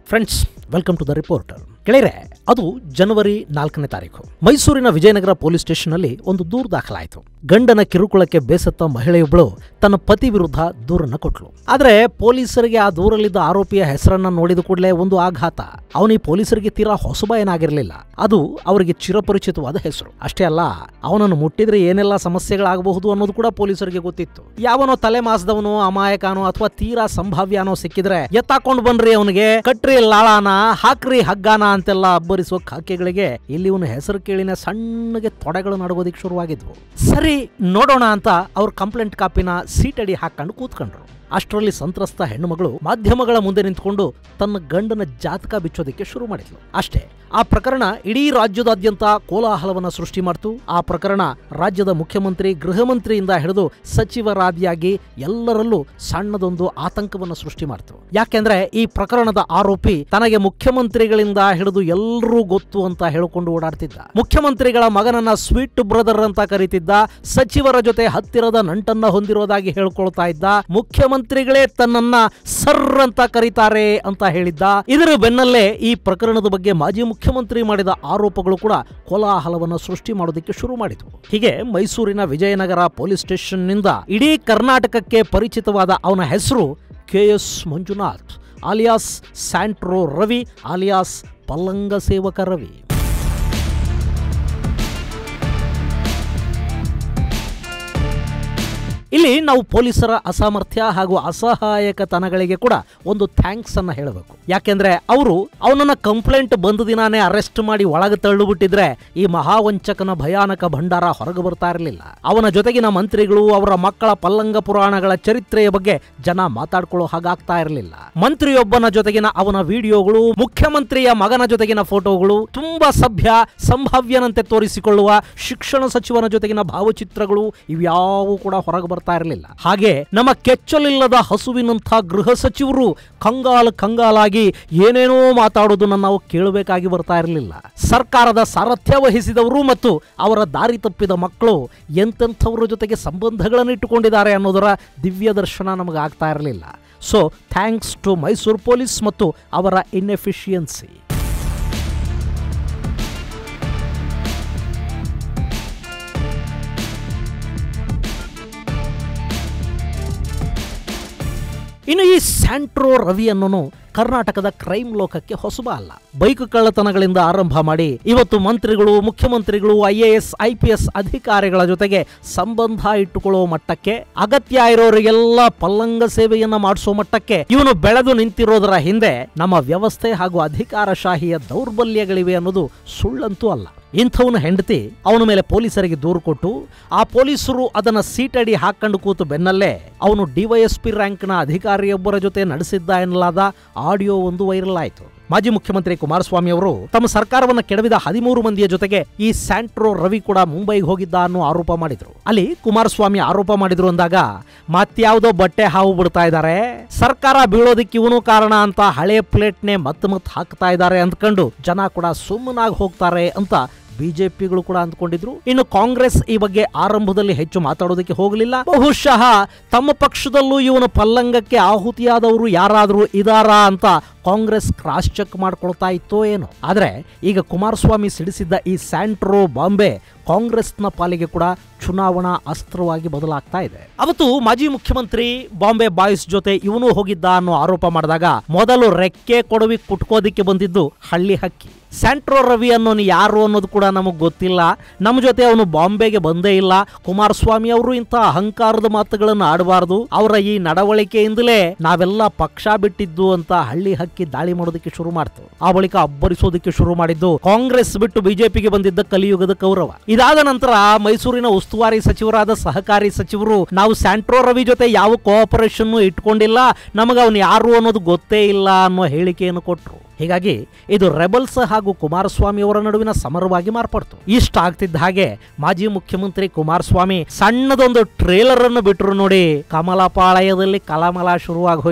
Friends, welcome to the reporter. ಗೆಳೆಯರೆ, ಅದು ಜನವರಿ 4ನೇ ತಾರೀಕು ಮೈಸೂರಿನ ವಿಜಯನಗರ ಪೊಲೀಸ್ ಸ್ಟೇಷನ್ನಲ್ಲಿ ಒಂದು ದೂರು ದಾಖಲಾಯಿತು. ಗಂಡನ ಕಿರುಕುಳಕ್ಕೆ ಬೇಸತ್ತ ಮಹಿಳೆಯೊಬ್ಬಳು ತನ್ನ ಪತಿ ವಿರುದ್ಧ ದೂರನ್ನ ಕೊಟ್ಲು. ಆದ್ರೆ ಪೊಲೀಸರಿಗೆ ಆ ದೂರಲ್ಲಿದ್ದ ಆರೋಪಿಯ ಹೆಸರನ್ನ ನೋಡಿದ ಕೂಡಲೇ ಒಂದು ಆಘಾತ. ಅವನಿ ಪೊಲೀಸರಿಗೆ ತೀರಾ ಹೊಸಬ ಏನಾಗಿರಲಿಲ್ಲ. ಅದು ಅವರಿಗೆ ಚಿರಪರಿಚಿತವಾದ ಹೆಸರು. ಅಷ್ಟೇ ಅಲ್ಲ, ಅವನನ್ನು ಮುಟ್ಟಿದ್ರೆ ಏನೆಲ್ಲ ಸಮಸ್ಯೆಗಳಾಗಬಹುದು ಅನ್ನೋದು ಕೂಡ ಪೊಲೀಸರಿಗೆ ಗೊತ್ತಿತ್ತು. ಯಾವನೋ ತಲೆ ಮಾಸದವನೋ, ಅಮಾಯಕನೋ ಅಥವಾ ತೀರಾ ಸಂಭಾವ್ಯನೋ ಸಿಕ್ಕಿದ್ರೆ ಎತ್ತಾಕೊಂಡು ಬನ್ರಿ, ಅವನಿಗೆ ಕಟ್ರಿ ಲಾಳಾನ, ಹಾಕ್ರಿ ಹಗ್ಗಾನ ಅಂತೆಲ್ಲ ಅಬ್ಬರಿಸುವ ಕಾಕೆಗಳಿಗೆ ಇಲ್ಲಿ ಇವನ ಹೆಸರು ಕೇಳಿನ ಸಣ್ಣಗೆ ತೊಡೆಗಳು ನಡಗೋದಿಕ್ ಶುರುವಾಗಿದ್ವು. ಸರಿ ನೋಡೋಣ ಅಂತ ಅವ್ರ ಕಂಪ್ಲೇಂಟ್ ಕಾಪಿನ ಸೀಟಡಿ ಹಾಕೊಂಡು ಕೂತ್ಕೊಂಡ್ರು. ಅಷ್ಟರಲ್ಲಿ ಸಂತ್ರಸ್ತ ಹೆಣ್ಣುಮಗಳು ಮಾಧ್ಯಮಗಳ ಮುಂದೆ ನಿಂತ್ಕೊಂಡು ತನ್ನ ಗಂಡನ ಜಾತಕ ಬಿಚ್ಚೋದಿಕ್ಕೆ ಶುರು ಮಾಡಿದ್ಲು. ಅಷ್ಟೇ, ಆ ಪ್ರಕರಣ ಇಡೀ ರಾಜ್ಯದಾದ್ಯಂತ ಕೋಲಾಹಲವನ್ನ ಸೃಷ್ಟಿ ಮಾಡ್ತು. ಆ ಪ್ರಕರಣ ರಾಜ್ಯದ ಮುಖ್ಯಮಂತ್ರಿ, ಗೃಹ ಮಂತ್ರಿಯಿಂದ ಹಿಡಿದು ಸಚಿವರಾದಿಯಾಗಿ ಎಲ್ಲರಲ್ಲೂ ಸಣ್ಣದೊಂದು ಆತಂಕವನ್ನು ಸೃಷ್ಟಿ ಮಾಡ್ತು. ಯಾಕೆಂದ್ರೆ ಈ ಪ್ರಕರಣದ ಆರೋಪಿ ತನಗೆ ಮುಖ್ಯಮಂತ್ರಿಗಳಿಂದ ಹಿಡಿದು ಎಲ್ಲರೂ ಗೊತ್ತು ಅಂತ ಹೇಳಿಕೊಂಡು ಓಡಾಡ್ತಿದ್ದ. ಮುಖ್ಯಮಂತ್ರಿಗಳ ಮಗನನ್ನ ಸ್ವೀಟ್ ಬ್ರದರ್ ಅಂತ ಕರೀತಿದ್ದ. ಸಚಿವರ ಜೊತೆ ಹತ್ತಿರದ ನಂಟನ್ನ ಹೊಂದಿರೋದಾಗಿ ಹೇಳ್ಕೊಳ್ತಾ ಇದ್ದ. ಮುಖ್ಯಮಂತ್ರಿಗಳೇ ತನ್ನನ್ನ ಸರ್ ಅಂತ ಕರೀತಾರೆ ಅಂತ ಹೇಳಿದ್ದ. ಇದರ ಬೆನ್ನಲ್ಲೇ ಈ ಪ್ರಕರಣದ ಬಗ್ಗೆ ಮಾಜಿ ಮುಖ್ಯಮಂತ್ರಿ ಮಾಡಿದ ಆರೋಪಗಳು ಕೂಡ ಕೋಲಾಹಲವನ್ನು ಸೃಷ್ಟಿ ಮಾಡೋದಕ್ಕೆ ಶುರು ಮಾಡಿತು. ಹೀಗೆ ಮೈಸೂರಿನ ವಿಜಯನಗರ ಪೊಲೀಸ್ ಸ್ಟೇಷನ್ ನಿಂದ ಇಡೀ ಕರ್ನಾಟಕಕ್ಕೆ ಪರಿಚಿತವಾದ ಅವನ ಹೆಸರು KS Manjunath alias Santro Ravi alias ಪಲ್ಲಂಗ ಸೇವಕ ರವಿ. ಇಲ್ಲಿ ನಾವು ಪೊಲೀಸರ ಅಸಾಮರ್ಥ್ಯ ಹಾಗೂ ಅಸಹಾಯಕತನಗಳಿಗೆ ಕೂಡ ಒಂದು ಥ್ಯಾಂಕ್ಸ್ ಅನ್ನ ಹೇಳಬೇಕು. ಯಾಕೆಂದ್ರೆ ಅವರು ಅವನನ್ನ ಕಂಪ್ಲೇಂಟ್ ಬಂದ ದಿನಾನೇ ಅರೆಸ್ಟ್ ಮಾಡಿ ಒಳಗೆ ತಳ್ಳುಬಿಟ್ಟಿದ್ರೆ ಈ ಮಹಾವಂಚಕನ ಭಯಾನಕ ಭಂಡಾರ ಹೊರಗೆ ಬರ್ತಾ ಇರಲಿಲ್ಲ. ಅವನ ಜೊತೆಗಿನ ಮಂತ್ರಿಗಳು, ಅವರ ಮಕ್ಕಳ ಪಲ್ಲಂಗ ಪುರಾಣಗಳ ಚರಿತ್ರೆಯ ಬಗ್ಗೆ ಜನ ಮಾತಾಡ್ಕೊಳ್ಳೋ ಹಾಗಾಗ್ತಾ ಇರಲಿಲ್ಲ. ಮಂತ್ರಿಯೊಬ್ಬನ ಜೊತೆಗಿನ ಅವನ ವಿಡಿಯೋಗಳು, ಮುಖ್ಯಮಂತ್ರಿಯ ಮಗನ ಜೊತೆಗಿನ ಫೋಟೋಗಳು, ತುಂಬಾ ಸಭ್ಯ ಸಂಭಾವ್ಯನಂತೆ ತೋರಿಸಿಕೊಳ್ಳುವ ಶಿಕ್ಷಣ ಸಚಿವನ ಜೊತೆಗಿನ ಭಾವಚಿತ್ರಗಳು ಇವ್ಯಾವು ಕೂಡ ಹೊರಗೆ ಬರ್ತಾ ಇರಲಿಲ್ಲ. ಹಾಗೆ ನಮ್ಮ ಕೆಚ್ಚಲಿಲ್ಲದ ಹಸುವಿನಂಥ ಗೃಹ ಸಚಿವರು ಕಂಗಾಲಾಗಿ ಏನೇನೋ ಮಾತಾಡೋದನ್ನ ನಾವು ಕೇಳಬೇಕಾಗಿ ಬರ್ತಾ ಇರಲಿಲ್ಲ. ಸರ್ಕಾರದ ಸಾರಥ್ಯ ವಹಿಸಿದವರು ಮತ್ತು ಅವರ ದಾರಿ ತಪ್ಪಿದ ಮಕ್ಕಳು ಎಂತೆಂಥವ್ರ ಜೊತೆಗೆ ಸಂಬಂಧಗಳನ್ನು ಇಟ್ಟುಕೊಂಡಿದ್ದಾರೆ ಅನ್ನೋದರ ದಿವ್ಯ ದರ್ಶನ ನಮಗಾಗ್ತಾ ಇರಲಿಲ್ಲ. So thanks to Mysuru police ಮತ್ತು ಅವರ ಇನ್ಎಫಿಷಿಯನ್ಸಿ. ಇನ್ನು ಈ ಸ್ಯಾಂಟ್ರೋ ರವಿ ಅನ್ನೋನು ಕರ್ನಾಟಕದ ಕ್ರೈಮ್ ಲೋಕಕ್ಕೆ ಹೊಸಬ ಅಲ್ಲ. ಬೈಕ್ ಕಳ್ಳತನಗಳಿಂದ ಆರಂಭ ಮಾಡಿ ಇವತ್ತು ಮಂತ್ರಿಗಳು, ಮುಖ್ಯಮಂತ್ರಿಗಳು, IAS IPS ಅಧಿಕಾರಿಗಳ ಜೊತೆಗೆ ಸಂಬಂಧ ಇಟ್ಟುಕೊಳ್ಳೋ ಮಟ್ಟಕ್ಕೆ, ಅಗತ್ಯ ಇರೋರಿಗೆಲ್ಲ ಪಲ್ಲಂಗ ಸೇವೆಯನ್ನ ಮಾಡಿಸೋ ಮಟ್ಟಕ್ಕೆ ಇವನು ಬೆಳೆದು ನಿಂತಿರೋದರ ಹಿಂದೆ ನಮ್ಮ ವ್ಯವಸ್ಥೆ ಹಾಗೂ ಅಧಿಕಾರಶಾಹಿಯ ದೌರ್ಬಲ್ಯಗಳಿವೆ ಅನ್ನೋದು ಸುಳ್ಳಂತೂ ಅಲ್ಲ. ಇಂಥವನ ಹೆಂಡತಿ ಅವನ ಮೇಲೆ ಪೊಲೀಸರಿಗೆ ದೂರು ಕೊಟ್ಟು ಆ ಪೊಲೀಸರು ಅದನ್ನ ಸೀಟಡಿ ಹಾಕೊಂಡು ಕೂತು ಬೆನ್ನಲ್ಲೇ ಅವನು DYSP ರ್ಯಾಂಕ್ನ ಅಧಿಕಾರಿಯೊಬ್ಬರ ಜೊತೆ ನಡೆಸಿದ್ದ ಎನ್ನಲಾದ ಆಡಿಯೋ ಒಂದು ವೈರಲ್ ಆಯಿತು. ಮಾಜಿ ಮುಖ್ಯಮಂತ್ರಿ ಕುಮಾರಸ್ವಾಮಿ ಅವರು ತಮ್ಮ ಸರ್ಕಾರವನ್ನು ಕೆಡವಿದ 13 ಮಂದಿಯ ಜೊತೆಗೆ ಈ ಸ್ಯಾಂಟ್ರೋ ರವಿ ಕೂಡ ಮುಂಬೈಗೆ ಹೋಗಿದ್ದ ಅನ್ನೋ ಆರೋಪ ಮಾಡಿದ್ರು. ಅಲ್ಲಿ ಕುಮಾರಸ್ವಾಮಿ ಆರೋಪ ಮಾಡಿದ್ರು ಅಂದಾಗ ಮತ್ಯಾವುದೋ ಬಟ್ಟೆ ಹಾವು ಬಿಡ್ತಾ ಇದ್ದಾರೆ, ಸರ್ಕಾರ ಬೀಳೋದಿಕ್ಕೆ ಇವನು ಕಾರಣ ಅಂತ ಹಳೆ ಪ್ಲೇಟ್ನೆ ಮತ್ತೆ ಹಾಕ್ತಾ ಇದ್ದಾರೆ ಅಂದ್ಕೊಂಡು ಜನ ಕೂಡ ಸುಮ್ಮನಾಗಿ ಹೋಗ್ತಾರೆ ಅಂತ ಬಿಜೆಪಿಗಳು ಕೂಡ ಅಂದ್ಕೊಂಡಿದ್ರು. ಇನ್ನು ಕಾಂಗ್ರೆಸ್ ಈ ಬಗ್ಗೆ ಆರಂಭದಲ್ಲಿ ಹೆಚ್ಚು ಮಾತಾಡೋದಕ್ಕೆ ಹೋಗಲಿಲ್ಲ. ಬಹುಶಃ ತಮ್ಮ ಪಕ್ಷದಲ್ಲೂ ಇವನು ಪಲ್ಲಂಗಕ್ಕೆ ಆಹುತಿಯಾದವರು ಯಾರಾದರೂ ಇದಾರಾ ಅಂತ ಕಾಂಗ್ರೆಸ್ ಕ್ರಾಸ್ ಚೆಕ್ ಮಾಡ್ಕೊಳ್ತಾ ಇತ್ತೋ ಏನೋ. ಆದ್ರೆ ಈಗ ಕುಮಾರಸ್ವಾಮಿ ಸಿಡಿಸಿದ್ದ ಈ ಸ್ಯಾಂಟ್ರೋ ಬಾಂಬೆ ಕಾಂಗ್ರೆಸ್ನ ಪಾಲಿಗೆ ಕೂಡ ಚುನಾವಣಾ ಅಸ್ತ್ರವಾಗಿ ಬದಲಾಗ್ತಾ ಇದೆ. ಅವತ್ತು ಮಾಜಿ ಮುಖ್ಯಮಂತ್ರಿ ಬಾಂಬೆ ಬಾಯ್ಸ್ ಜೊತೆ ಇವನು ಹೋಗಿದ್ದ ಅನ್ನೋ ಆರೋಪ ಮಾಡಿದಾಗ ಮೊದಲು ರೆಕ್ಕೆ ಕೊಡವಿ ಕುಟ್ಕೋದಿಕ್ಕೆ ಬಂದಿದ್ದು ಹಳ್ಳಿ ಹಕ್ಕಿ. ಸ್ಯಾಂಟ್ರೋ ರವಿ ಅನ್ನೋನು ಯಾರು ಅನ್ನೋದು ಕೂಡ ನಮಗ್ ಗೊತ್ತಿಲ್ಲ, ನಮ್ಮ ಜೊತೆ ಅವನು ಬಾಂಬೆಗೆ ಬಂದೇ ಇಲ್ಲ, ಕುಮಾರಸ್ವಾಮಿ ಅವರು ಇಂಥ ಅಹಂಕಾರದ ಮಾತುಗಳನ್ನು ಆಡಬಾರದು, ಅವರ ಈ ನಡವಳಿಕೆಯಿಂದಲೇ ನಾವೆಲ್ಲ ಪಕ್ಷ ಬಿಟ್ಟಿದ್ದು ಅಂತ ಹಳ್ಳಿ ಹಕ್ಕಿ ದಾಳಿ ಮಾಡೋದಕ್ಕೆ ಶುರು ಮಾಡ್ತು. ಆ ಬಳಿಕ ಅಬ್ಬರಿಸೋದಕ್ಕೆ ಶುರು ಮಾಡಿದ್ದು ಕಾಂಗ್ರೆಸ್ ಬಿಟ್ಟು ಬಿಜೆಪಿಗೆ ಬಂದಿದ್ದ ಕಲಿಯುಗದ ಕೌರವ. ಇದಾದ ನಂತರ ಮೈಸೂರಿನ ಉಸ್ತುವಾರಿ ಸಚಿವರಾದ ಸಹಕಾರಿ ಸಚಿವರು ನಾವು ಸ್ಯಾಂಟ್ರೋ ರವಿ ಜೊತೆ ಯಾವ ಕೋಆಪರೇಷನ್ ಇಟ್ಕೊಂಡಿಲ್ಲ, ನಮಗ ಅವನು ಯಾರು ಅನ್ನೋದು ಗೊತ್ತೇ ಇಲ್ಲ ಅನ್ನೋ ಹೇಳಿಕೆಯನ್ನು ಕೊಟ್ರು. ಹೀಗಾಗಿ ಇದು ರೆಬಲ್ಸ್ ಹಾಗೂ ಕುಮಾರಸ್ವಾಮಿ ಅವರ ನಡುವಿನ ಸಮರವಾಗಿ ಮಾರ್ಪಡ್ತು. ಇಷ್ಟ ಆಗ್ತಿದ್ದ ಹಾಗೆ ಮಾಜಿ ಮುಖ್ಯಮಂತ್ರಿ ಕುಮಾರಸ್ವಾಮಿ ಸಣ್ಣದೊಂದು ಟ್ರೇಲರ್ ಅನ್ನು ಬಿಟ್ಟರು ನೋಡಿ, ಕಮಲಪಾಳಯದಲ್ಲಿ ಕಲಮಲ ಶುರುವಾಗಿ ಹೋಯ್ತು.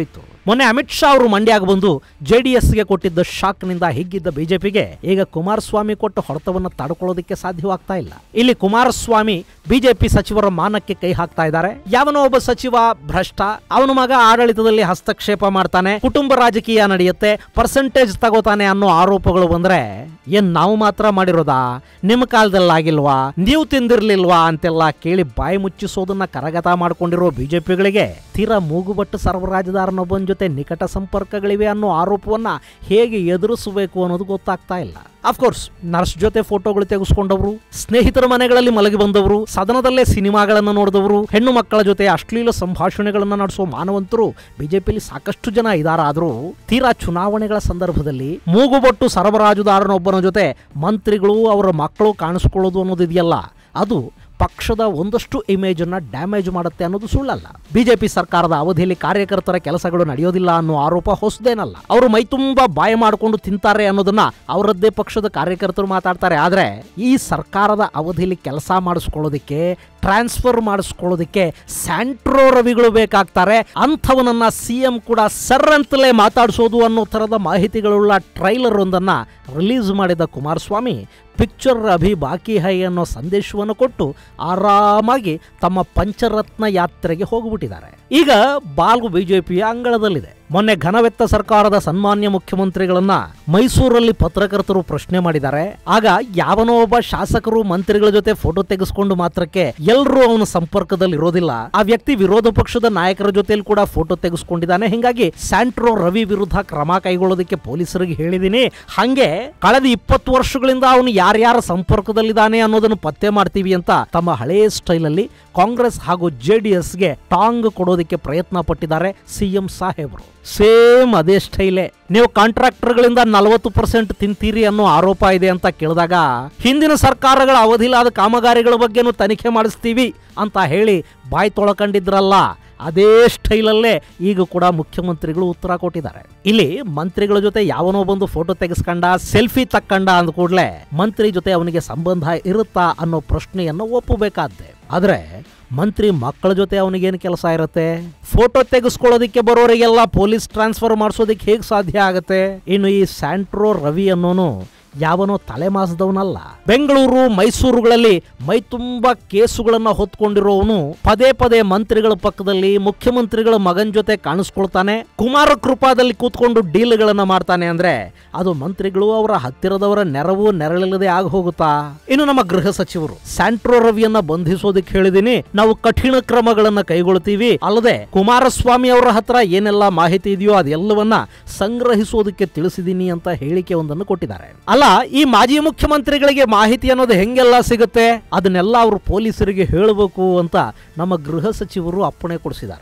ಮೊನ್ನೆ ಅಮಿತ್ ಶಾ ಅವರು ಮಂಡ್ಯಕ್ಕೆ ಬಂದು ಜೆಡಿಎಸ್ಗೆ ಕೊಟ್ಟಿದ್ದ ಶಾಕ್ನಿಂದ ಹಿಗ್ಗಿದ್ದ ಬಿಜೆಪಿಗೆ ಈಗ ಕುಮಾರಸ್ವಾಮಿ ಕೊಟ್ಟ ಹೊಡೆತವನ್ನು ತಡ್ಕೊಳ್ಳೋದಕ್ಕೆ ಸಾಧ್ಯವಾಗ್ತಾ ಇಲ್ಲ. ಇಲ್ಲಿ ಕುಮಾರಸ್ವಾಮಿ ಬಿಜೆಪಿ ಸಚಿವರ ಮಾನಕ್ಕೆ ಕೈ ಹಾಕ್ತಾ ಇದ್ದಾರೆ. ಯಾವನೋ ಒಬ್ಬ ಸಚಿವ ಭ್ರಷ್ಟ, ಅವನ ಮಗ ಆಡಳಿತದಲ್ಲಿ ಹಸ್ತಕ್ಷೇಪ ಮಾಡ್ತಾನೆ, ಕುಟುಂಬ ರಾಜಕೀಯ ನಡೆಯುತ್ತೆ, ಪರ್ಸೆಂಟೇಜ್ ತಗೋತಾನೆ ಅನ್ನೋ ಆರೋಪಗಳು ಬಂದ್ರೆ ಏನ್ ನಾವು ಮಾತ್ರ ಮಾಡಿರೋದಾ, ನಿಮ್ಮ ಕಾಲದಲ್ಲಿ ಆಗಿಲ್ವಾ, ನೀವು ತಿಂದಿರ್ಲಿಲ್ವಾ ಅಂತೆಲ್ಲ ಕೇಳಿ ಬಾಯಿ ಮುಚ್ಚಿಸೋದನ್ನ ಕರಗತ ಮಾಡ್ಕೊಂಡಿರೋ ಬಿಜೆಪಿಗಳಿಗೆ ತೀರಾ ಮೂಗುಬಟ್ಟು ಸರ್ವರಾಜದಾರನೊಬ್ಬನ ಜೊತೆ ನಿಕಟ ಸಂಪರ್ಕಗಳಿವೆ ಅನ್ನೋ ಆರೋಪವನ್ನ ಹೇಗೆ ಎದುರಿಸಬೇಕು ಅನ್ನೋದು ಗೊತ್ತಾಗ್ತಾ ಇಲ್ಲ. ಅಫ್ಕೋರ್ಸ್ ನರ್ಸ್ ಜೊತೆ ಫೋಟೋಗಳು ತೆಗೆಸ್ಕೊಂಡವರು, ಸ್ನೇಹಿತರ ಮನೆಗಳಲ್ಲಿ ಮಲಗಿ ಬಂದವರು, ಸದನದಲ್ಲೇ ಸಿನಿಮಾಗಳನ್ನು ನೋಡಿದವರು, ಹೆಣ್ಣು ಮಕ್ಕಳ ಜೊತೆ ಅಶ್ಲೀಲ ಸಂಭಾಷಣೆಗಳನ್ನು ನಡೆಸುವ ಮಾನವಂತರು ಬಿಜೆಪಿಯಲ್ಲಿ ಸಾಕಷ್ಟು ಜನ ಇದಾರಾದ್ರೂ ತೀರಾ ಚುನಾವಣೆಗಳ ಸಂದರ್ಭದಲ್ಲಿ ಮೂಗುಬಟ್ಟು ಸರಬರಾಜುದಾರನೊಬ್ಬನ ಜೊತೆ ಮಂತ್ರಿಗಳು ಅವರ ಮಕ್ಕಳು ಕಾಣಿಸ್ಕೊಳ್ಳೋದು ಅನ್ನೋದಿದೆಯಲ್ಲ, ಅದು ಪಕ್ಷದ ಒಂದಷ್ಟು ಇಮೇಜ್ ಅನ್ನ ಡ್ಯಾಮೇಜ್ ಮಾಡುತ್ತೆ ಅನ್ನೋದು ಸುಳ್ಳಲ್ಲ. ಬಿಜೆಪಿ ಸರ್ಕಾರದ ಅವಧಿಯಲ್ಲಿ ಕಾರ್ಯಕರ್ತರ ಕೆಲಸಗಳು ನಡೆಯೋದಿಲ್ಲ ಅನ್ನೋ ಆರೋಪ ಹೊಸದೇನಲ್ಲ. ಅವರು ಮೈತುಂಬಾ ಬಾಯಿ ಮಾಡಿಕೊಂಡು ತಿಂತಾರೆ ಅನ್ನೋದನ್ನ ಅವರದ್ದೇ ಪಕ್ಷದ ಕಾರ್ಯಕರ್ತರು ಮಾತಾಡ್ತಾರೆ. ಆದ್ರೆ ಈ ಸರ್ಕಾರದ ಅವಧಿಯಲ್ಲಿ ಕೆಲಸ ಮಾಡಿಸ್ಕೊಳ್ಳೋದಿಕ್ಕೆ, ಟ್ರಾನ್ಸ್ಫರ್ ಮಾಡಿಸ್ಕೊಳ್ಳೋದಿಕ್ಕೆ ಸ್ಯಾಂಟ್ರೋ ರವಿಗಳು ಬೇಕಾಗ್ತಾರೆ. ಅಂಥವನನ್ನ ಸಿಎಂ ಕೂಡ ಸರ್ ಅಂತಲೇ ಮಾತಾಡಿಸೋದು ಅನ್ನೋ ಥರದ ಮಾಹಿತಿಗಳುಳ್ಳ ಟ್ರೈಲರ್ ಒಂದನ್ನ ರಿಲೀಸ್ ಮಾಡಿದ ಕುಮಾರಸ್ವಾಮಿ ಪಿಕ್ಚರ್ ಅಭಿ ಬಾಕಿ ಹೈ ಅನ್ನೋ ಸಂದೇಶವನ್ನು ಕೊಟ್ಟು ಆರಾಮಾಗಿ ತಮ್ಮ ಪಂಚರತ್ನ ಯಾತ್ರೆಗೆ ಹೋಗ್ಬಿಟ್ಟಿದ್ದಾರೆ. ಈಗ ಬಾಲ್ಗು ಬಿಜೆಪಿಯ ಅಂಗಳದಲ್ಲಿದೆ. ಮೊನ್ನೆ ಘನವೆತ್ತ ಸರ್ಕಾರದ ಸನ್ಮಾನ್ಯ ಮುಖ್ಯಮಂತ್ರಿಗಳನ್ನ ಮೈಸೂರಲ್ಲಿ ಪತ್ರಕರ್ತರು ಪ್ರಶ್ನೆ ಮಾಡಿದ್ದಾರೆ. ಆಗ ಯಾವನೋ ಒಬ್ಬ ಶಾಸಕರು ಮಂತ್ರಿಗಳ ಜೊತೆ ಫೋಟೋ ತೆಗೆಸ್ಕೊಂಡು ಮಾತ್ರಕ್ಕೆ ಎಲ್ಲರೂ ಅವನ ಸಂಪರ್ಕದಲ್ಲಿ ಇರೋದಿಲ್ಲ. ಆ ವ್ಯಕ್ತಿ ವಿರೋಧ ಪಕ್ಷದ ನಾಯಕರ ಜೊತೆಲಿ ಕೂಡ ಫೋಟೋ ತೆಗೆಸ್ಕೊಂಡಿದ್ದಾನೆ. ಹಿಂಗಾಗಿ ಸ್ಯಾಂಟ್ರೋ ರವಿ ವಿರುದ್ಧ ಕ್ರಮ ಕೈಗೊಳ್ಳೋದಕ್ಕೆ ಪೊಲೀಸರಿಗೆ ಹೇಳಿದೀನಿ. ಹಂಗೆ ಕಳೆದ 20 ವರ್ಷಗಳಿಂದ ಅವನು ಯಾರ್ಯಾರ ಸಂಪರ್ಕದಲ್ಲಿದ್ದಾನೆ ಅನ್ನೋದನ್ನು ಪತ್ತೆ ಮಾಡ್ತೀವಿ ಅಂತ ತಮ್ಮ ಹಳೆಯ ಸ್ಟೈಲಲ್ಲಿ ಕಾಂಗ್ರೆಸ್ ಹಾಗೂ ಜೆಡಿಎಸ್ಗೆ ಟಾಂಗ್ ಕೊಡೋದಕ್ಕೆ ಪ್ರಯತ್ನ ಪಟ್ಟಿದ್ದಾರೆ ಸಿಎಂ ಸಾಹೇಬರು. ಸೇಮ್ ಅದೇ ಸ್ಟೈಲೇ. ನೀವು ಕಾಂಟ್ರಾಕ್ಟರ್ಗಳಿಂದ 40% ತಿಂತೀರಿ ಅನ್ನೋ ಆರೋಪ ಇದೆ ಅಂತ ಕೇಳಿದಾಗ ಹಿಂದಿನ ಸರ್ಕಾರಗಳ ಅವಧಿಲಾದ ಕಾಮಗಾರಿಗಳ ಬಗ್ಗೆನೂ ತನಿಖೆ ಮಾಡಿಸ್ತೀವಿ ಅಂತ ಹೇಳಿ ಬಾಯಿ ತೊಳಕೊಂಡಿದ್ರಲ್ಲ, ಅದೇ ಸ್ಟೈಲಲ್ಲೇ ಈಗ ಕೂಡ ಮುಖ್ಯಮಂತ್ರಿಗಳು ಉತ್ತರ ಕೊಟ್ಟಿದ್ದಾರೆ. ಇಲ್ಲಿ ಮಂತ್ರಿಗಳ ಜೊತೆ ಯಾವನೋ ಬಂದು ಫೋಟೋ ತೆಗೆಸ್ಕೊಂಡ, ಸೆಲ್ಫಿ ತಕ್ಕಂಡ ಅಂದ ಕೂಡಲೇ ಮಂತ್ರಿ ಜೊತೆ ಅವನಿಗೆ ಸಂಬಂಧ ಇರುತ್ತಾ ಅನ್ನೋ ಪ್ರಶ್ನೆಯನ್ನು ಒಪ್ಪಬೇಕಾದ್ದೆ. ಆದ್ರೆ ಮಂತ್ರಿ ಮಕ್ಕಳ ಜೊತೆ ಅವನಿಗೇನು ಕೆಲಸ ಇರುತ್ತೆ? ಫೋಟೋ ತೆಗೆಸ್ಕೊಳ್ಳೋದಿಕ್ಕೆ ಬರೋರಿಗೆಲ್ಲ ಪೊಲೀಸ್ ಟ್ರಾನ್ಸ್ಫರ್ ಮಾಡಿಸೋದಿಕ್ಕೆ ಹೇಗೆ ಸಾಧ್ಯ ಆಗುತ್ತೆ? ಇನ್ನು ಈ ಸ್ಯಾಂಟ್ರೋ ರವಿ ಅನ್ನೋನು ಯಾವನೋ ತಲೆಮಾಸದವನಲ್ಲ. ಬೆಂಗಳೂರು, ಮೈಸೂರುಗಳಲ್ಲಿ ಮೈ ತುಂಬಾ ಕೇಸುಗಳನ್ನ ಹೊತ್ಕೊಂಡಿರೋವನು ಪದೇ ಪದೇ ಮಂತ್ರಿಗಳ ಪಕ್ಕದಲ್ಲಿ ಮುಖ್ಯಮಂತ್ರಿಗಳ ಮಗನ ಜೊತೆ ಕಾಣಿಸ್ಕೊಳ್ತಾನೆ. ಕುಮಾರ ಕೃಪಾದಲ್ಲಿ ಕೂತ್ಕೊಂಡು ಡೀಲ್ಗಳನ್ನ ಮಾಡ್ತಾನೆ ಅಂದ್ರೆ ಅದು ಮಂತ್ರಿಗಳು ಅವರ ಹತ್ತಿರದವರ ನೆರವು ನೆರಳಿಲ್ಲದೆ ಆಗ ಹೋಗುತ್ತಾ? ಇನ್ನು ನಮ್ಮ ಗೃಹ ಸಚಿವರು ಸ್ಯಾಂಟ್ರೋ ರವಿಯನ್ನ ಬಂಧಿಸೋದಕ್ಕೆ ಹೇಳಿದೀನಿ, ನಾವು ಕಠಿಣ ಕ್ರಮಗಳನ್ನ ಕೈಗೊಳ್ತೀವಿ, ಅಲ್ಲದೆ ಕುಮಾರಸ್ವಾಮಿ ಅವರ ಹತ್ರ ಏನೆಲ್ಲ ಮಾಹಿತಿ ಇದೆಯೋ ಅದೆಲ್ಲವನ್ನ ಸಂಗ್ರಹಿಸೋದಕ್ಕೆ ತಿಳಿಸಿದೀನಿ ಅಂತ ಹೇಳಿಕೆ ಒಂದನ್ನು ಕೊಟ್ಟಿದ್ದಾರೆ. ಅಲ್ಲ, ಈ ಮಾಜಿ ಮುಖ್ಯಮಂತ್ರಿಗಳಿಗೆ ಮಾಹಿತಿ ಅನ್ನೋದು ಹೆಂಗೆಲ್ಲ ಸಿಗುತ್ತೆ? ಅದನ್ನೆಲ್ಲ ಅವರು ಪೊಲೀಸರಿಗೆ ಹೇಳಬೇಕು ಅಂತ ನಮ್ಮ ಗೃಹ ಸಚಿವರು ಅಪ್ಪಣೆ ಕೊಡಿಸಿದ್ದಾರೆ.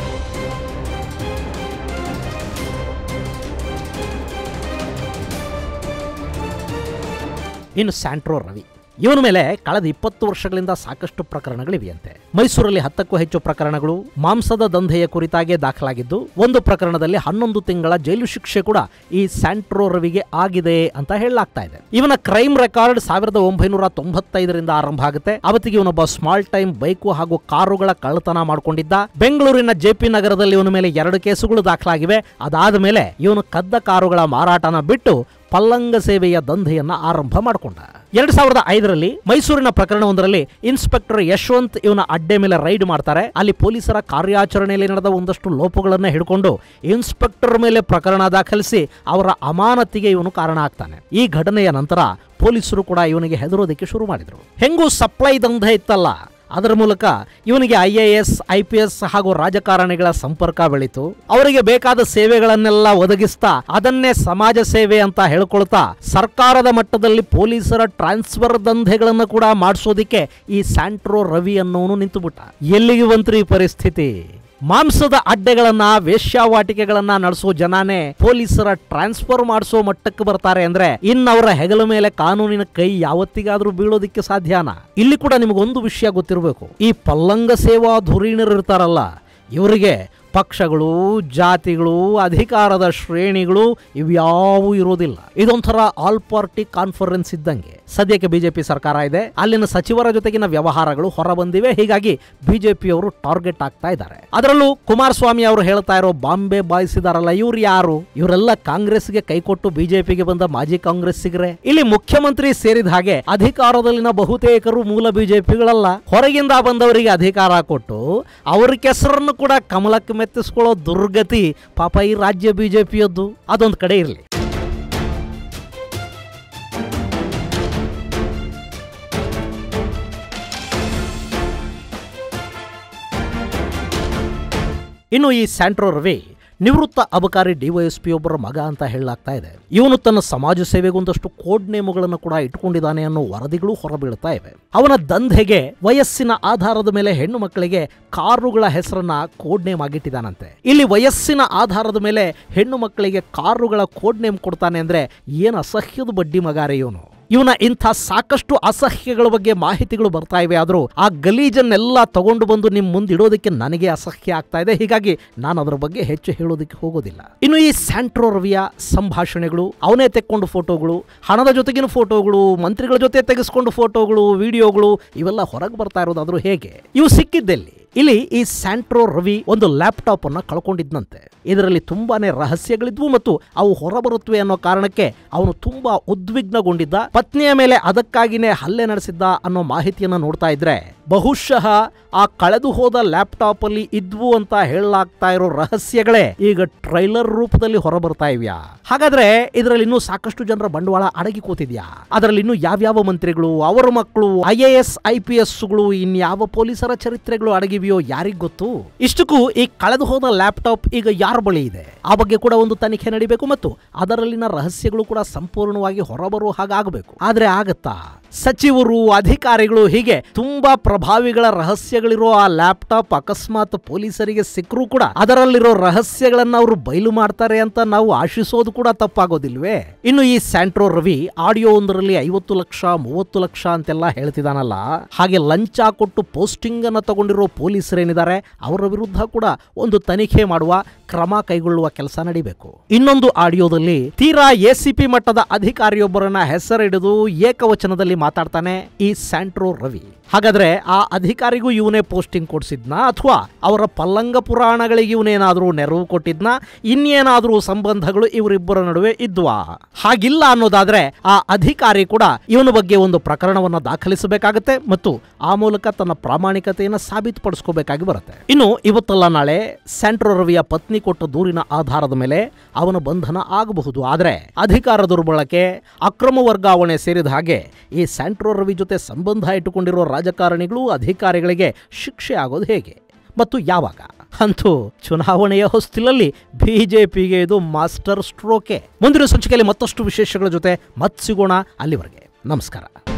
ಇನ್ನು ಸ್ಯಾಂಟ್ರೋ ರವಿ ಇವನ ಮೇಲೆ ಕಳೆದ 20 ವರ್ಷಗಳಿಂದ ಸಾಕಷ್ಟು ಪ್ರಕರಣಗಳಿವೆಯಂತೆ. ಮೈಸೂರಲ್ಲಿ 10ಕ್ಕೂ ಹೆಚ್ಚು ಪ್ರಕರಣಗಳು ಮಾಂಸದ ದಂಧೆಯ ಕುರಿತಾಗಿ ದಾಖಲಾಗಿದ್ದು, ಒಂದು ಪ್ರಕರಣದಲ್ಲಿ 11 ತಿಂಗಳ ಜೈಲು ಶಿಕ್ಷೆ ಕೂಡ ಈ ಸ್ಯಾಂಟ್ರೋ ರವಿಗೆ ಆಗಿದೆ ಅಂತ ಹೇಳಲಾಗ್ತಾ ಇದೆ. ಇವನ ಕ್ರೈಮ್ ರೆಕಾರ್ಡ್ 1995ರಿಂದ ಆರಂಭ ಆಗುತ್ತೆ. ಅವತ್ತಿಗೆ ಇವನೊಬ್ಬ ಸ್ಮಾಲ್ ಟೈಮ್ ಬೈಕು ಹಾಗೂ ಕಾರುಗಳ ಕಳ್ಳತನ ಮಾಡಿಕೊಂಡಿದ್ದ. ಬೆಂಗಳೂರಿನ ಜೆಪಿ ನಗರದಲ್ಲಿ ಇವನ ಮೇಲೆ 2 ಕೇಸುಗಳು ದಾಖಲಾಗಿವೆ. ಅದಾದ ಮೇಲೆ ಇವನು ಕದ್ದ ಕಾರುಗಳ ಮಾರಾಟನ ಬಿಟ್ಟು ಪಲ್ಲಂಗ ಸೇವೆಯ ದಂಧೆಯನ್ನ ಆರಂಭ ಮಾಡಿಕೊಂಡ. 2005ರಲ್ಲಿ ಮೈಸೂರಿನ ಪ್ರಕರಣವೊಂದರಲ್ಲಿ ಇನ್ಸ್ಪೆಕ್ಟರ್ ಯಶವಂತ್ ಇವನ ಅಡ್ಡೆ ಮೇಲೆ ರೈಡ್ ಮಾಡ್ತಾರೆ. ಅಲ್ಲಿ ಪೊಲೀಸರ ಕಾರ್ಯಾಚರಣೆಯಲ್ಲಿ ನಡೆದ ಒಂದಷ್ಟು ಲೋಪಗಳನ್ನ ಹಿಡ್ಕೊಂಡು ಇನ್ಸ್ಪೆಕ್ಟರ್ ಮೇಲೆ ಪ್ರಕರಣ ದಾಖಲಿಸಿ ಅವರ ಅಮಾನತಿಗೆ ಇವನು ಕಾರಣ ಆಗ್ತಾನೆ. ಈ ಘಟನೆಯ ನಂತರ ಪೊಲೀಸರು ಕೂಡ ಇವನಿಗೆ ಹೆದರೋದಕ್ಕೆ ಶುರು ಮಾಡಿದ್ರು. ಹೆಂಗೂ ಸಪ್ಲೈ ದಂಧೆ ಇತ್ತಲ್ಲ, ಅದರ ಮೂಲಕ ಇವನಿಗೆ IAS, IPS ಹಾಗೂ ರಾಜಕಾರಣಿಗಳ ಸಂಪರ್ಕ ಬೆಳೀತು. ಅವರಿಗೆ ಬೇಕಾದ ಸೇವೆಗಳನ್ನೆಲ್ಲ ಒದಗಿಸ್ತಾ ಅದನ್ನೇ ಸಮಾಜ ಸೇವೆ ಅಂತ ಹೇಳ್ಕೊಳ್ತಾ ಸರ್ಕಾರದ ಮಟ್ಟದಲ್ಲಿ ಪೊಲೀಸರ ಟ್ರಾನ್ಸ್ಫರ್ ದಂಧೆಗಳನ್ನು ಕೂಡ ಮಾಡಿಸೋದಿಕ್ಕೆ ಈ ಸ್ಯಾಂಟ್ರೋ ರವಿ ಅನ್ನೋನು ನಿಂತುಬಿಟ್ಟ. ಎಲ್ಲಿಗೆ ಬಂತ್ರಿ ಈ ಪರಿಸ್ಥಿತಿ? ಮಾಂಸದ ಅಡ್ಡೆಗಳನ್ನ, ವೇಶ್ಯಾವಾಟಿಕೆಗಳನ್ನ ನಡೆಸೋ ಜನಾನೇ ಪೊಲೀಸರ ಟ್ರಾನ್ಸ್ಫರ್ ಮಾಡಿಸೋ ಮಟ್ಟಕ್ಕೆ ಬರ್ತಾರೆ ಅಂದ್ರೆ ಇನ್ನವರ ಹೆಗಲ ಮೇಲೆ ಕಾನೂನಿನ ಕೈ ಯಾವತ್ತಿಗಾದ್ರೂ ಬೀಳೋದಿಕ್ಕೆ ಸಾಧ್ಯನಾ? ಇಲ್ಲಿ ಕೂಡ ನಿಮಗೊಂದು ವಿಷಯ ಗೊತ್ತಿರಬೇಕು. ಈ ಪಲ್ಲಂಗ ಸೇವಾ ಧುರೀಣರು ಇರ್ತಾರಲ್ಲ, ಇವರಿಗೆ ಪಕ್ಷಗಳು, ಜಾತಿಗಳು, ಅಧಿಕಾರದ ಶ್ರೇಣಿಗಳು ಇವ್ಯಾವೂ ಇರೋದಿಲ್ಲ. ಇದೊಂಥರ ಆಲ್ ಪಾರ್ಟಿ ಕಾನ್ಫರೆನ್ಸ್ ಇದ್ದಂಗೆ. ಸದ್ಯಕ್ಕೆ ಬಿಜೆಪಿ ಸರ್ಕಾರ ಇದೆ, ಅಲ್ಲಿನ ಸಚಿವರ ಜೊತೆಗಿನ ವ್ಯವಹಾರಗಳು ಹೊರಬಂದಿವೆ. ಹೀಗಾಗಿ ಬಿಜೆಪಿಯವರು ಟಾರ್ಗೆಟ್ ಆಗ್ತಾ ಇದ್ದಾರೆ. ಅದರಲ್ಲೂ ಕುಮಾರಸ್ವಾಮಿ ಅವರು ಹೇಳ್ತಾ ಇರೋ ಬಾಂಬೆ ಬಾಯ್ಸ್ ಇದಾರಲ್ಲ, ಇವ್ರು ಯಾರು? ಇವರೆಲ್ಲ ಕಾಂಗ್ರೆಸ್ಗೆ ಕೈಕೊಟ್ಟು ಬಿಜೆಪಿಗೆ ಬಂದ ಮಾಜಿ ಕಾಂಗ್ರೆಸ್ಸಿಗರೇ. ಇಲ್ಲಿ ಮುಖ್ಯಮಂತ್ರಿ ಸೇರಿದ ಹಾಗೆ ಅಧಿಕಾರದಲ್ಲಿನ ಬಹುತೇಕರು ಮೂಲ ಬಿಜೆಪಿಗಳಲ್ಲ. ಹೊರಗಿಂದ ಬಂದವರಿಗೆ ಅಧಿಕಾರ ಕೊಟ್ಟು ಅವ್ರ ಕೆಸರನ್ನು ಕೂಡ ಕಮಲಕ್ಕೆ ಮೆತ್ತಿಸ್ಕೊಳ್ಳೋ ದುರ್ಗತಿ ಪಾಪ ಈ ರಾಜ್ಯ ಬಿಜೆಪಿಯದ್ದು. ಅದೊಂದು ಕಡೆ ಇರಲಿ. ಇನ್ನು ಈ ಸ್ಯಾಂಟ್ರೋ ರವಿ ನಿವೃತ್ತ ಅಬಕಾರಿ ಡಿವೈಎಸ್ಪಿ ಒಬ್ಬರ ಮಗ ಅಂತ ಹೇಳಲಾಗ್ತಾ ಇದೆ. ಇವನು ತನ್ನ ಸಮಾಜ ಸೇವೆಗೊಂದಷ್ಟು ಕೋಡ್ ನೇಮುಗಳನ್ನು ಕೂಡ ಇಟ್ಟುಕೊಂಡಿದ್ದಾನೆ ಅನ್ನೋ ವರದಿಗಳು ಹೊರಬೀಳ್ತಾ ಇವೆ. ಅವನ ದಂಧೆಗೆ ವಯಸ್ಸಿನ ಆಧಾರದ ಮೇಲೆ ಹೆಣ್ಣು ಮಕ್ಕಳಿಗೆ ಕಾರುಗಳ ಹೆಸರನ್ನ ಕೋಡ್ ನೇಮ್ ಆಗಿಟ್ಟಿದ್ದಾನಂತೆ. ಇಲ್ಲಿ ವಯಸ್ಸಿನ ಆಧಾರದ ಮೇಲೆ ಹೆಣ್ಣು ಮಕ್ಕಳಿಗೆ ಕಾರುಗಳ ಕೋಡ್ ನೇಮ್ ಕೊಡ್ತಾನೆ ಅಂದ್ರೆ ಏನು ಅಸಹ್ಯದ ಬಡ್ಡಿ ಮಗಾರೆ ಇವನು. ಇವನ ಇಂಥ ಸಾಕಷ್ಟು ಅಸಹ್ಯಗಳ ಬಗ್ಗೆ ಮಾಹಿತಿಗಳು ಬರ್ತಾ ಇವೆ. ಆದರೂ ಆ ಗಲೀಜನ್ನೆಲ್ಲ ತಗೊಂಡು ಬಂದು ನಿಮ್ಮ ಮುಂದೆ ಇಡೋದಕ್ಕೆ ನನಗೆ ಅಸಹ್ಯ ಆಗ್ತಾ ಇದೆ. ಹೀಗಾಗಿ ನಾನು ಅದರ ಬಗ್ಗೆ ಹೆಚ್ಚು ಹೇಳೋದಕ್ಕೆ ಹೋಗೋದಿಲ್ಲ. ಇನ್ನು ಈ ಸ್ಯಾಂಟ್ರೋ ರವಿಯ ಸಂಭಾಷಣೆಗಳು, ಅವನೇ ತೆಕ್ಕೊಂಡು ಫೋಟೋಗಳು, ಹಣದ ಜೊತೆಗಿನ ಫೋಟೋಗಳು, ಮಂತ್ರಿಗಳ ಜೊತೆ ತೆಗೆಸ್ಕೊಂಡು ಫೋಟೋಗಳು, ವಿಡಿಯೋಗಳು ಇವೆಲ್ಲ ಹೊರಗೆ ಬರ್ತಾ ಇರೋದಾದ್ರೂ ಹೇಗೆ? ಇವು ಸಿಕ್ಕಿದ್ದೆಲ್ಲಿ? ಇಲ್ಲಿ ಈ ಸ್ಯಾಂಟ್ರೋ ರವಿ ಒಂದು ಲ್ಯಾಪ್ಟಾಪ್ ಅನ್ನ ಕಳ್ಕೊಂಡಿದ್ನಂತೆ. ಇದರಲ್ಲಿ ತುಂಬಾನೇ ರಹಸ್ಯಗಳಿದ್ವು ಮತ್ತು ಅವು ಹೊರಬರುತ್ತವೆ ಅನ್ನೋ ಕಾರಣಕ್ಕೆ ಅವನು ತುಂಬಾ ಉದ್ವಿಗ್ನಗೊಂಡಿದ್ದ. ಪತ್ನಿಯ ಮೇಲೆ ಅದಕ್ಕಾಗಿನೇ ಹಲ್ಲೆ ನಡೆಸಿದ್ದ ಅನ್ನೋ ಮಾಹಿತಿಯನ್ನ ನೋಡ್ತಾ ಇದ್ರೆ ಬಹುಶಃ ಆ ಕಳೆದು ಹೋದ ಲ್ಯಾಪ್ಟಾಪ್ ಅಲ್ಲಿ ಇದ್ವು ಅಂತ ಹೇಳಲಾಗ್ತಾ ಇರೋ ರಹಸ್ಯಗಳೇ ಈಗ ಟ್ರೈಲರ್ ರೂಪದಲ್ಲಿ ಹೊರಬರ್ತಾ ಇವ್ಯಾ? ಹಾಗಾದ್ರೆ ಇದರಲ್ಲಿ ಇನ್ನೂ ಸಾಕಷ್ಟು ಜನರ ಬಂಡವಾಳ ಅಡಗಿ ಕೂತಿದ್ಯಾ? ಅದರಲ್ಲಿ ಇನ್ನೂ ಯಾವ್ಯಾವ ಮಂತ್ರಿಗಳು, ಅವರ ಮಕ್ಕಳು, IAS IPS ಗಳು, ಇನ್ಯಾವ ಪೊಲೀಸರ ಚರಿತ್ರೆಗಳು ಅಡಗಿವೆಯೋ ಯಾರಿಗ್ ಗೊತ್ತು? ಇಷ್ಟಕ್ಕೂ ಈ ಕಳೆದು ಹೋದ ಲ್ಯಾಪ್ಟಾಪ್ ಈಗ ಯಾರ ಬಳಿ ಇದೆ ಆ ಬಗ್ಗೆ ಕೂಡ ಒಂದು ತನಿಖೆ ನಡೀಬೇಕು ಮತ್ತು ಅದರಲ್ಲಿನ ರಹಸ್ಯಗಳು ಕೂಡ ಸಂಪೂರ್ಣವಾಗಿ ಹೊರಬರುವ ಹಾಗಾಗಬೇಕು. ಆದ್ರೆ ಆಗತ್ತಾ? ಸಚಿವರು, ಅಧಿಕಾರಿಗಳು, ಹೀಗೆ ತುಂಬಾ ಪ್ರಭಾವಿಗಳ ರಹಸ್ಯಗಳಿರೋ ಆ ಲ್ಯಾಪ್ಟಾಪ್ ಅಕಸ್ಮಾತ್ ಪೊಲೀಸರಿಗೆ ಸಿಕ್ಕರೂ ಕೂಡ ಅದರಲ್ಲಿರೋ ರಹಸ್ಯಗಳನ್ನ ಅವರು ಬಯಲು ಮಾಡ್ತಾರೆ ಅಂತ ನಾವು ಆಶಿಸೋದು ಕೂಡ ತಪ್ಪಾಗೋದಿಲ್ವೇ? ಇನ್ನು ಈ ಸ್ಯಾಂಟ್ರೋ ರವಿ ಆಡಿಯೋ ಒಂದರಲ್ಲಿ 50 ಲಕ್ಷ 30 ಲಕ್ಷ ಅಂತೆಲ್ಲ ಹೇಳ್ತಿದಾನಲ್ಲ, ಹಾಗೆ ಲಂಚ ಕೊಟ್ಟು ಪೋಸ್ಟಿಂಗ್ ಅನ್ನ ತಗೊಂಡಿರೋ ಪೊಲೀಸರೇನಿದ್ದಾರೆ ಅವರ ವಿರುದ್ಧ ಕೂಡ ಒಂದು ತನಿಖೆ ಮಾಡುವ, ಕ್ರಮ ಕೈಗೊಳ್ಳುವ ಕೆಲಸ ನಡೀಬೇಕು. ಇನ್ನೊಂದು ಆಡಿಯೋದಲ್ಲಿ ತೀರಾ ACP ಮಟ್ಟದ ಅಧಿಕಾರಿಯೊಬ್ಬರನ್ನ ಹೆಸರಿಡಿದು ಏಕವಚನದಲ್ಲಿ ಮಾತಾಡ್ತಾನೆ ಈ ಸ್ಯಾಂಟ್ರೋ ರವಿ. ಹಾಗಾದ್ರೆ ಆ ಅಧಿಕಾರಿಗೂ ಇವನೇ ಪೋಸ್ಟಿಂಗ್ ಕೊಡ್ಸಿದ್ನಾ ಅಥವಾ ಅವರ ಪಲ್ಲಂಗ ಪುರಾಣಗಳಿಗೆ ಇವನೇನಾದ್ರೂ ನೆರವು ಕೊಟ್ಟಿದ್ನಾ? ಇನ್ನೇನಾದ್ರೂ ಸಂಬಂಧಗಳು ಇವರಿಬ್ಬರ ನಡುವೆ ಇದ್ವಾ? ಹಾಗಿಲ್ಲ ಅನ್ನೋದಾದ್ರೆ ಆ ಅಧಿಕಾರಿ ಕೂಡ ಇವನ ಬಗ್ಗೆ ಒಂದು ಪ್ರಕರಣವನ್ನ ದಾಖಲಿಸಬೇಕಾಗತ್ತೆ ಮತ್ತು ಆ ಮೂಲಕ ತನ್ನ ಪ್ರಾಮಾಣಿಕತೆಯನ್ನು ಸಾಬೀತುಪಡಿಸ್ಕೋಬೇಕಾಗಿ ಬರುತ್ತೆ. ಇನ್ನು ಇವತ್ತಲ್ಲ ನಾಳೆ ಸ್ಯಾಂಟ್ರೋ ರವಿಯ ಪತ್ನಿ ಕೊಟ್ಟ ದೂರಿನ ಆಧಾರದ ಮೇಲೆ ಅವನ ಬಂಧನ ಆಗಬಹುದು. ಆದರೆ ಅಧಿಕಾರ ದುರ್ಬಳಕೆ, ಅಕ್ರಮ ವರ್ಗಾವಣೆ ಸೇರಿದ ಹಾಗೆ ಈ ಸ್ಯಾಂಟ್ರೋ ರವಿ ಜೊತೆ ಸಂಬಂಧ ಇಟ್ಟುಕೊಂಡಿರೋ ರಾಜಕಾರಣಿಗಳು, ಅಧಿಕಾರಿಗಳಿಗೆ ಶಿಕ್ಷೆ ಆಗೋದು ಹೇಗೆ ಮತ್ತು ಯಾವಾಗ? ಅಂತೂ ಚುನಾವಣೆಯ ಹೊಸ್ತಿಲಲ್ಲಿ ಬಿಜೆಪಿಗೆ ಇದು ಮಾಸ್ಟರ್ ಸ್ಟ್ರೋಕೆ. ಮುಂದಿನ ಸಂಚಿಕೆಯಲ್ಲಿ ಮತ್ತಷ್ಟು ವಿಶೇಷಗಳ ಜೊತೆ ಮತ್ತೆ ಸಿಗೋಣ. ಅಲ್ಲಿವರೆಗೆ ನಮಸ್ಕಾರ.